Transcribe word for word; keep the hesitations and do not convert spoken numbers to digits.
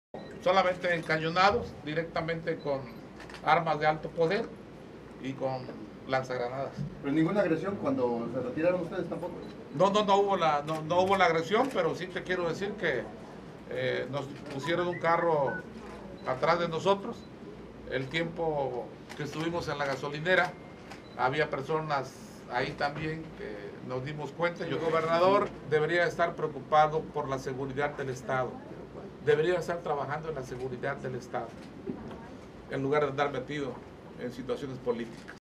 Solamente encañonados directamente con armas de alto poder y con lanzagranadas. Pero ninguna agresión cuando se retiraron ustedes tampoco. No, no, no hubo la, no, no hubo la agresión, pero sí te quiero decir que eh, nos pusieron un carro atrás de nosotros. El tiempo que estuvimos en la gasolinera, había personas ahí también que nos dimos cuenta. El gobernador debería estar preocupado por la seguridad del Estado. Debería estar trabajando en la seguridad del Estado, en lugar de andar metido en situaciones políticas.